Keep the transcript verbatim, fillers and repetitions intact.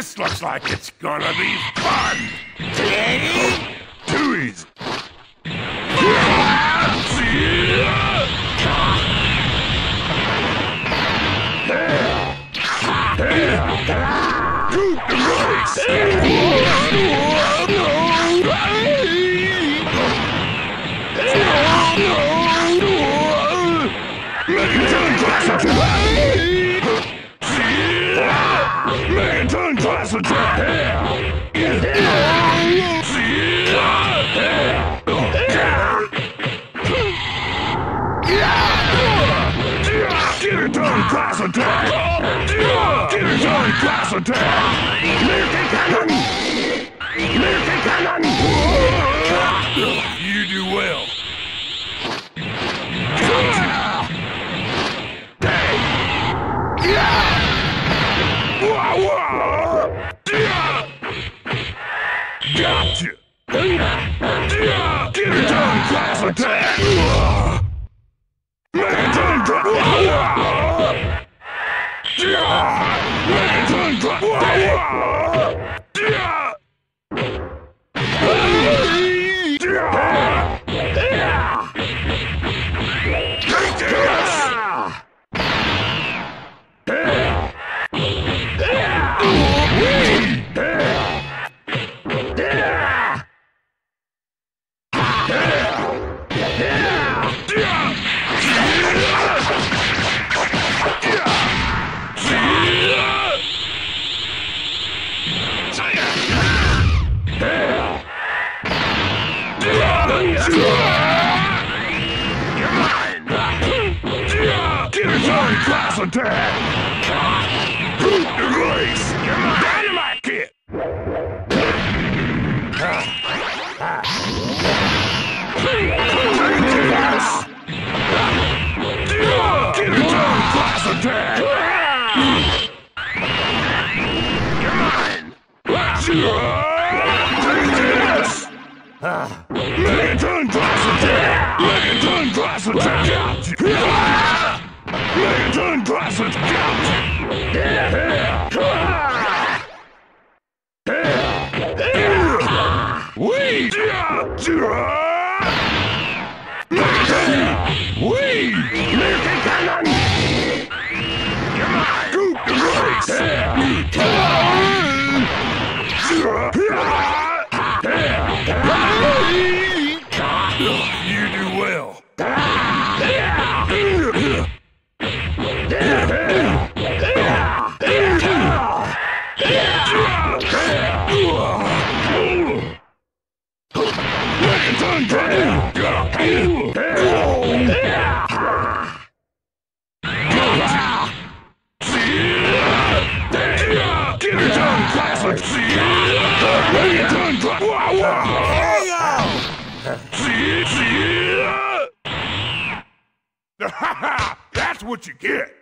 This looks like it's gonna be fun! Too easy! Megaton class attack! Get it done, class attack! Get it done, class attack! Milky cannon! Milky cannon! You do well. Gotcha! Get it done, class attack! Megaton class attack! Megaton class attack! Class attack! Erase! Dynamite kit! Get it done, class attack! You're mine! Megaton class attack! Megaton class attack! Megaton class attack! Wee! Wee! Milky cannon! You're mine! Scoop the race! You do well. That's what you get.